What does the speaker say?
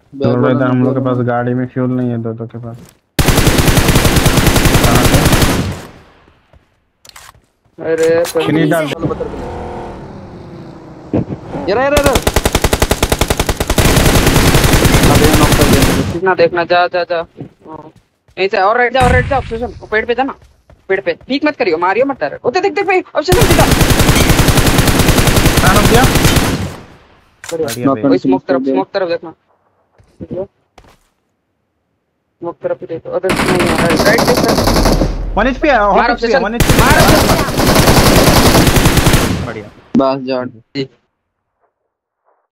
थोड़ा इधर हम लोग के पास गाड़ी में फ्यूल नहीं है, दो के पास। अरे फिनिश डाल। ये रहा अबे नॉक कर दिया। देखना देखना, जा जा जा यहीं से। और राइट जा ऑब्सेशन। पेड़ पे था ना, पेड़ पे पीक मत करियो, मारियो मत डायरेक्ट। उते देख देख भाई, ऑब्सेशन सीधा हो गया। बढ़िया। स्मोक तरफ देखना, स्मोक तरफ ही देखो। अबे राइट देख, वन एचपी है, मार ऑब्सेशन, मार। बढ़िया। बस जा।